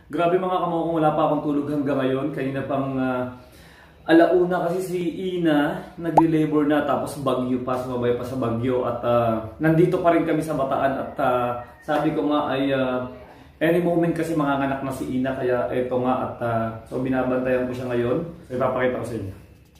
Grabe mga kamukong, wala pa akong tulog hanggang ngayon. Kanina pang alauna kasi si Ina nagli-labor na, tapos bagyo pa, sumabay pa sa bagyo. At nandito pa rin kami sa Bataan at sabi ko nga ay any moment kasi manganganak na si Ina. Kaya eto nga at so binabantayan ko siya ngayon. So ipapakita ko sa inyo.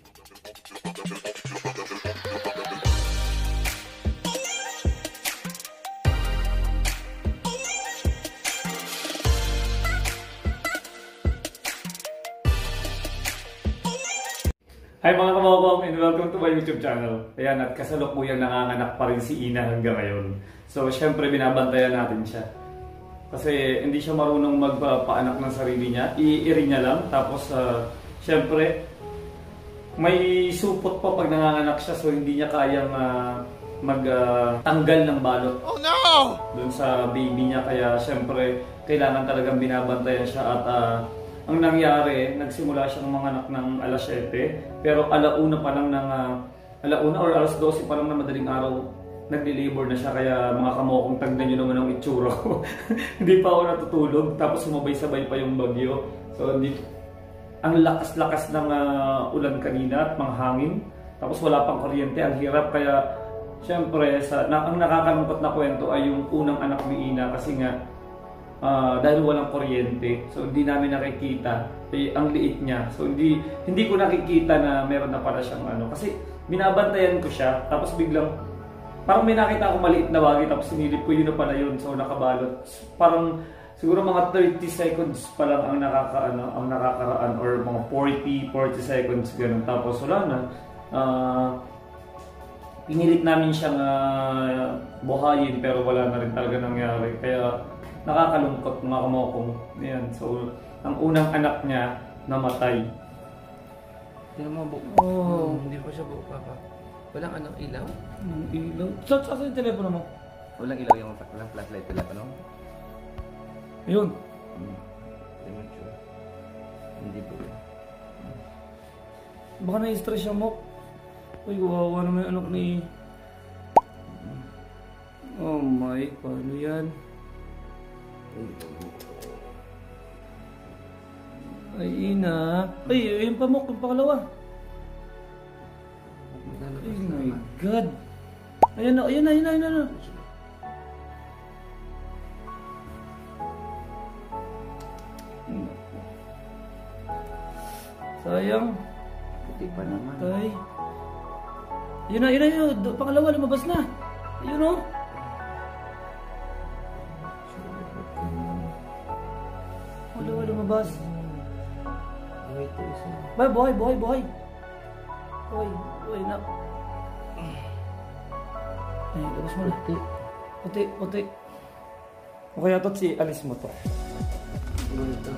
Hi mga kamukong and welcome to my YouTube channel. Ayan, at kasalukuyang nanganganak pa rin si Ina hanggang ngayon. So syempre binabantayan natin siya. Kasi hindi siya marunong magpaanak ng sarili niya. Iiri niya lang. Tapos syempre may supot pa pag nanganganak siya. So hindi niya kayang magtanggal ng balot. Oh no! Doon sa baby niya. Kaya syempre kailangan talagang binabantayan siya. At ang nangyari, nagsimula siyang manganak ng alas 7, pero alauna pa lang ng alauna or alas 12 pa lang na madaling araw, nagli-labor na siya. Kaya mga kamukong, tagnan nyo naman ang itsura ko. Hindi pa ako natutulog, tapos sumabay-sabay pa yung bagyo. So ang lakas-lakas ng ulan kanina at mga hangin, tapos wala pang kuryente, ang hirap. Kaya syempre, ang nakakalungkot na kwento ay yung unang anak ni Ina, kasi nga dahil walang kuryente, so hindi namin nakikita ang liit niya. So hindi ko nakikita na meron na pala siyang kasi binabantayan ko siya, tapos biglang parang may nakita ako maliit na bagay, tapos sinilip ko, yun na pala yun. So nakabalot, parang siguro mga 30 seconds pa lang ang nakakaraan, or mga 40 seconds ganun. Tapos wala na, pinilit namin siyang buhayin, pero wala na rin talaga nangyari. Kaya nakakalungkot mga kamukong. Ayan, so ang unang anak niya namatay. Tingnan mo buo. Oh. Hindi pa siya buo, Papa. Walang ilaw? Ilaw? Saan yung telepono mo? Walang ilaw yung walang flashlight telepono? Ayun. Hindi po. Baka na-stress siya mo. Uy, kawawa naman yung anak ni... Oh my, paano yan? Ay, Ina. Ay, yung pamok, yung pangalawa. Oh my God. Ayan na, ayan na, ayan na, ayan na. Sayang. Puti pa naman. Tay. Yun na, yun na, yun. Pangalawa, lumabas na. Ayun o. Pangalawa, lumabas. Bay, boy, boy, boy. Boy, boy, na. Ay, labas mo na. Puti. Puti, puti. O kaya ito, si alis mo to. Ano ito?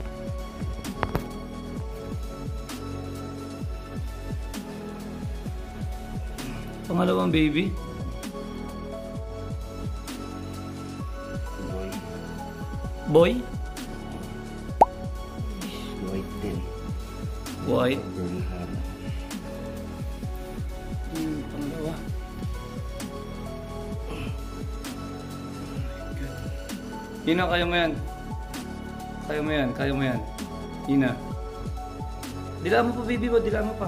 Pangalawang baby. Boy? White din. White? Burlihana. Pangalawa. Ina, kaya mo yan. Kaya mo yan, kaya mo yan. Ina. Dilaan mo pa, baby mo, dilaan mo pa.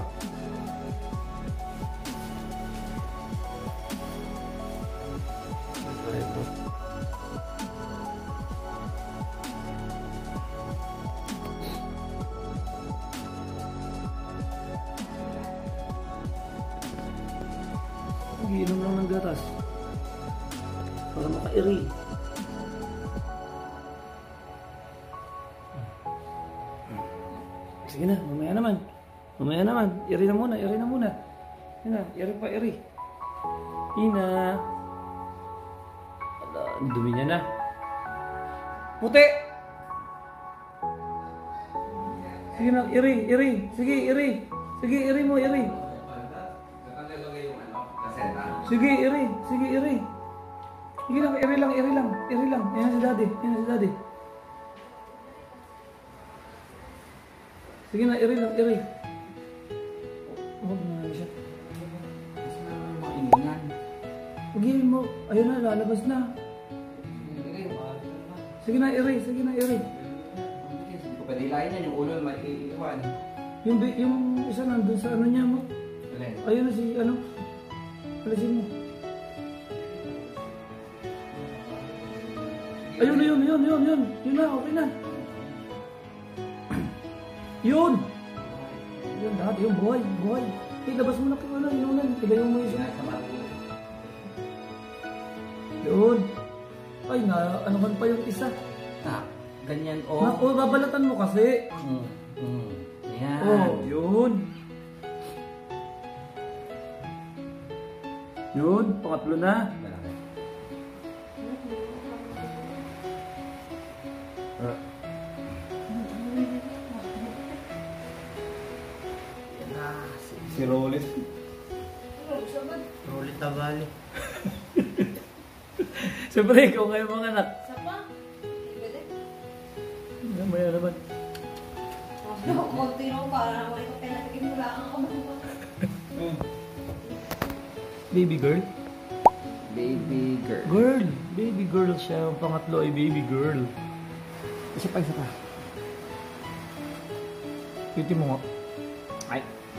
Inom lang ng gatas para makairi. Sige na, mamaya naman. Mamaya naman. Iri na muna, iri na muna. Ina, iri pa, iri. Ina. Ala, ang dumi niya na. Puti! Sige na, iri, iri. Sige, iri. Sige, iri mo, iri. Sige, iri. Sige, iri. Sige lang, iri lang, iri lang. Iri lang. Ayan si daddy. Ayan si daddy. Sige na, iri lang, iri. Huwag na siya. Huwag mo. Ayun na, lalabas na. Sige na, iri. Sige na, iri. hilahin yan, yung ulo maiiwan. Yung isa nandun sa ano niya mo. Alin? Ayun na si ano. Alisin mo. Ayun na yun. Yun na, okay na. Yun! Yun, lahat yung buhay. Labas mo na kung ano, inunan. Tigayon mo isa. Yun. Ay, ano man pa yung isa. Ganyan Babalatan mo kasi. Yan. Yun. Yun, pangatlo na. Si Rolit. Rolit Tabali. Siyempre, ikaw kayo mga anak. Sapa? Maya naman. Konti mo para naman ito pinatagin mo lang ako. Baby girl? Baby girl. Baby girl siya. Ang pangatlo ay baby girl. Isa pa. Cutie mo nga. Ay.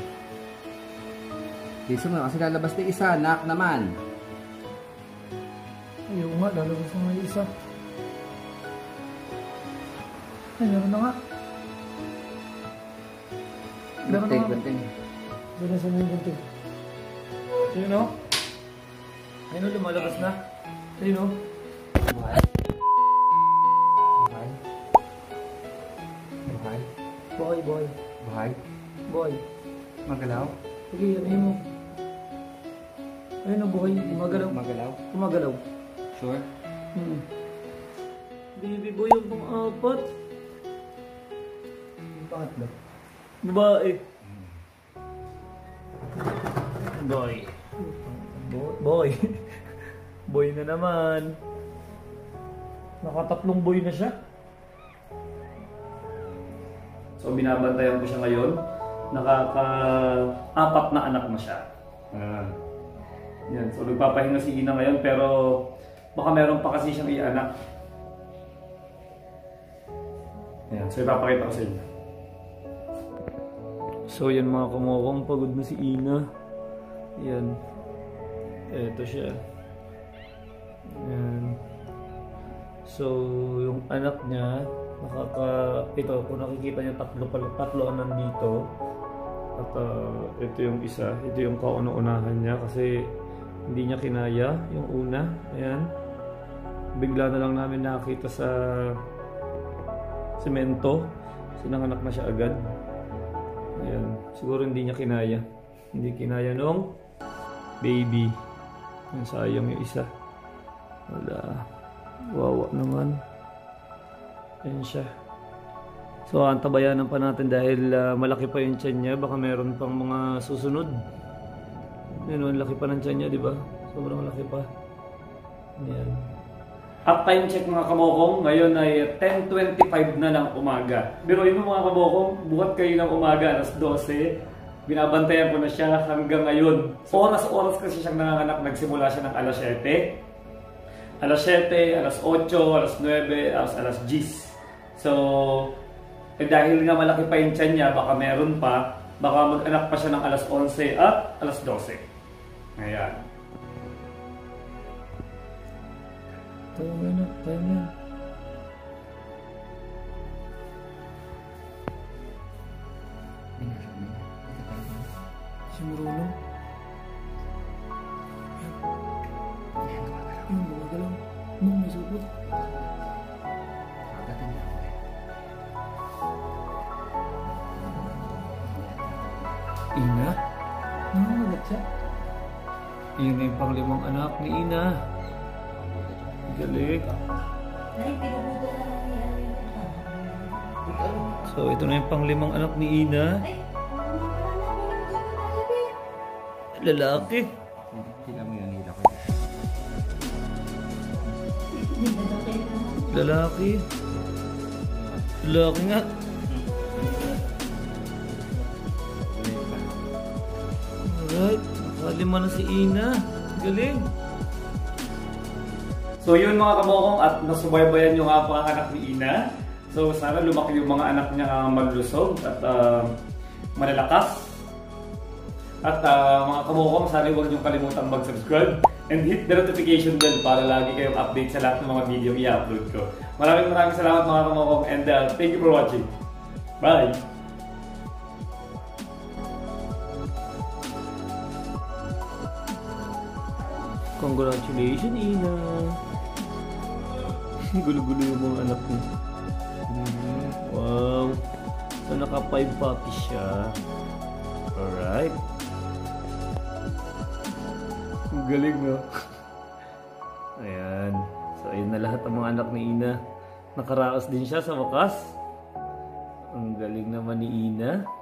Isa mo kasi lalabas na isa. Nak naman. Ayaw nga, lalabas na may isa. Ay, meron na nga. Gunting. Doon sa may gunting. Ayun o. Ayun o, lumalabas na. Ayun o. Boy. Magalaw? Sige, ano mo? Ayun o, buhay. Gumagalaw. Sure? Baby boy yung pang-apat. Pangatlo. Babae. Boy. Boy na naman. Nakatatlong boy na siya. So binabantayan ko siya ngayon. Nakaka-apat na anak na siya. Yan. So nagpapahinga si Ina ngayon pero baka meron pa kasi siyang i-anak. Yan. So ipapakita ko sa inyo. So yan mga kumukong, pagod na si Ina. Yan. Eto siya. Yan. So yung anak niya, ito kung nakikita niyo tatlo ang nandito. At ito yung isa, ito yung kauna-unahan niya kasi hindi niya kinaya yung una. Ayan. Bigla na lang namin nakita sa semento. So nanganak na siya agad. Ayan. Siguro hindi niya kinaya. Hindi kinaya nung baby. Ayan, sayang yung isa. Wala. Wawa naman. Ayan siya. So antabayanan pa natin dahil malaki pa yung tiyan niya. Baka meron pang mga susunod. Ayan, ang laki pa ng tiyan niya, di ba? Sobrang laki pa. Ayan. At time check mga kamokong, ngayon ay 10:25 na ng umaga. Pero yun mga kamokong, buhat kayo ng umaga, alas 12. Binabantayan ko na siya hanggang ngayon. Oras-oras kasi siyang nanganganak, nagsimula siya ng alas 7. Alas 7, alas 8, alas 9, alas 10. So, dahil nga malaki pa yung tiyan niya, baka meron pa, baka mag-anak pa siya ng alas 11 at alas 12. Ayan. Tayo na. Si Marunong. Yung gumagalaw. May supot. Ina? Nangangagat siya? Iyon na yung panglimang anak ni Ina. Galing. So ito na yung panglimang anak ni Ina. Lalaki. Hila mo yun, hila ko. Lalaki. Lalaki nga. Alright. Nakalima na si Ina. Galing. So yun mga kamokong, at nasubaybayan yung panganak ni Ina. So sana lumaki yung mga anak niya malusog at malalakas. At mga kamukong, sana huwag niyong kalimutan mag-subscribe and hit the notification bell para lagi kayong update sa lahat ng mga video i-upload ko. Maraming salamat mga kamukong and thank you for watching. Bye! Congratulations, Ina! Gulo-gulo yung mga anak mo. Wow! So naka-5 puppies siya. Alright. Ang galing, no? Ayan. So ayun na lahat ng mga anak ni Ina. Nakaraos din siya sa wakas. Ang galing naman ni Ina.